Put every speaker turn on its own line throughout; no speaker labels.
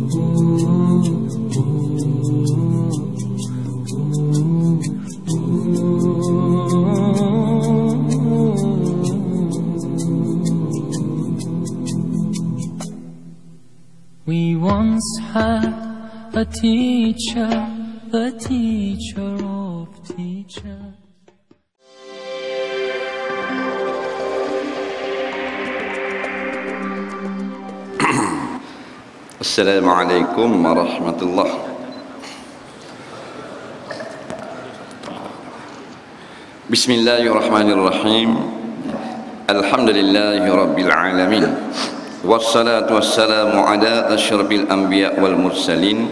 We once had a teacher, the teacher of teachers.
Assalamualaikum warahmatullahi. Bismillahirrahmanirrahim. Alhamdulillahi rabbil alamin. Wassalatu wassalamu ala asyrafil anbiya wal mursalin,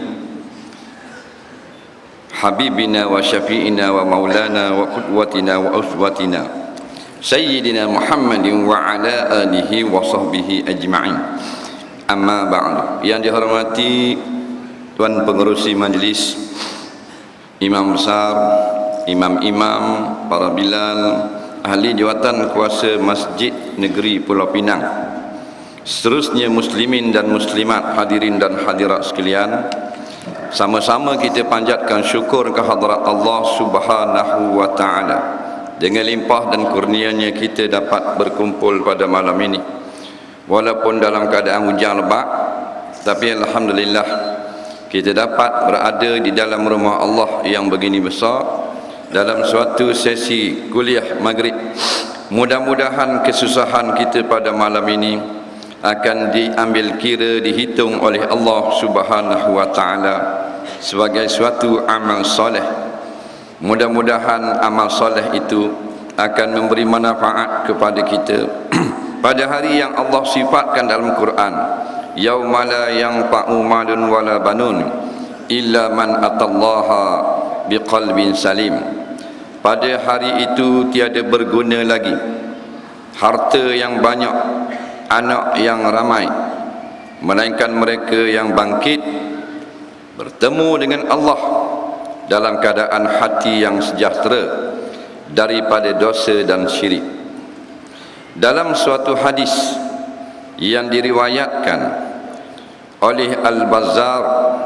habibina wa syafi'ina wa maulana wa qudwatina wa uswatina sayyidina Muhammadin wa ala alihi wa sahbihi ajma'in. Amma ba'du. Yang dihormati Tuan Pengerusi Majlis, Imam Besar, Imam-imam, para bilal, ahli jawatan kuasa Masjid Negeri Pulau Pinang, seterusnya muslimin dan muslimat, hadirin dan hadirat sekalian, sama-sama kita panjatkan syukur kehadrat Allah Subhanahu wa ta'ala. Dengan limpah dan kurnianya kita dapat berkumpul pada malam ini, walaupun dalam keadaan hujan lebat, tapi alhamdulillah kita dapat berada di dalam rumah Allah yang begini besar dalam suatu sesi kuliah maghrib. Mudah-mudahan kesusahan kita pada malam ini akan diambil kira, dihitung oleh Allah Subhanahu wa ta'ala sebagai suatu amal soleh. Mudah-mudahan amal soleh itu akan memberi manfaat kepada kita pada hari yang Allah sifatkan dalam Quran, yauma la yanfa'u malun wala banun illa man atallaha biqalbin salim. Pada hari itu tiada berguna lagi harta yang banyak, anak yang ramai, melainkan mereka yang bangkit bertemu dengan Allah dalam keadaan hati yang sejahtera daripada dosa dan syirik. Dalam suatu hadis yang diriwayatkan oleh Al-Bazzar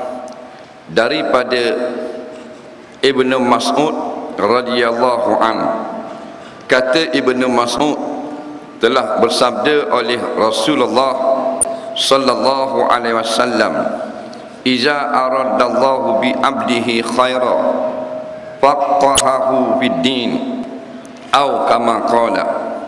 daripada Ibnu Mas'ud radhiyallahu anhu, kata Ibnu Mas'ud, telah bersabda oleh Rasulullah sallallahu alaihi wasallam, iza aradallahu bi abdihi khaira faqahahu fid din, atau kama qala.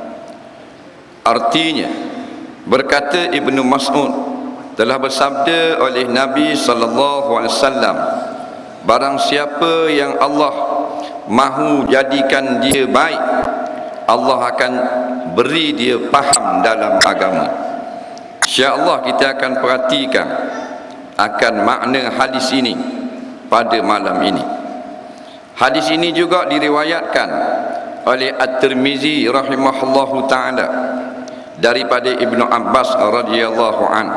Artinya, berkata Ibnu Mas'ud, telah bersabda oleh Nabi sallallahu alaihi wasallam, barang siapa yang Allah mahu jadikan dia baik, Allah akan beri dia faham dalam agama. InsyaAllah kita akan perhatikan akan makna hadis ini pada malam ini. Hadis ini juga diriwayatkan oleh At-Tirmizi rahimahullahu ta'ala daripada Ibnu Abbas radhiyallahu anhu.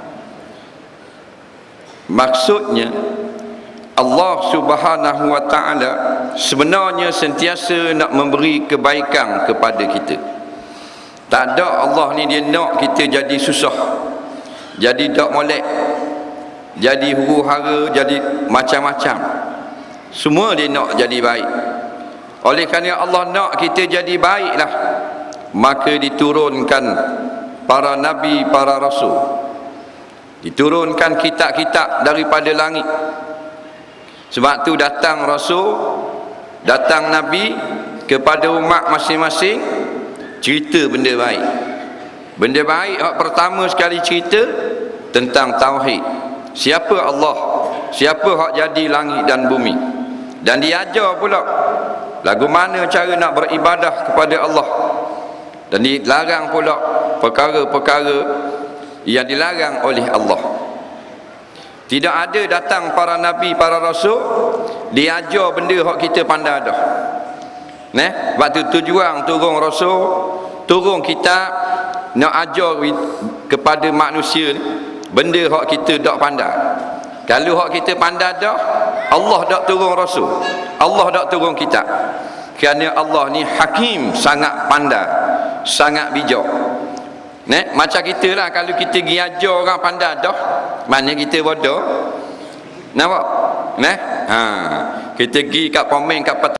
Maksudnya, Allah Subhanahu wa ta'ala sebenarnya sentiasa nak memberi kebaikan kepada kita. Tak ada Allah ni dia nak kita jadi susah, jadi tak molek, jadi huru-hara, jadi macam-macam. Semua dia nak jadi baik. Oleh kerana Allah nak kita jadi baiklah, maka diturunkan para nabi, para rasul, diturunkan kitab-kitab daripada langit. Sebab tu datang rasul, datang nabi kepada umat masing-masing, cerita benda baik. Benda baik hak pertama sekali cerita tentang tauhid. Siapa Allah, siapa hak jadi langit dan bumi. Dan diajar pula lagu mana cara nak beribadah kepada Allah. Dan dilarang pula perkara-perkara yang dilarang oleh Allah. Tidak ada datang para nabi, para rasul diajar benda hak kita pandai dah. Waktu tujuan turun rasul, turun kitab, nak ajar kepada manusia benda hak kita tak pandai. Kalau hak kita pandai dah, Allah tak turun rasul, Allah tak turun kitab. Kerana Allah ni hakim, sangat pandai, sangat bijak. Macam kita lah, kalau kita pergi ajar orang pandai dah, mana kita bodoh. Nampak? Kita pergi kat komen kat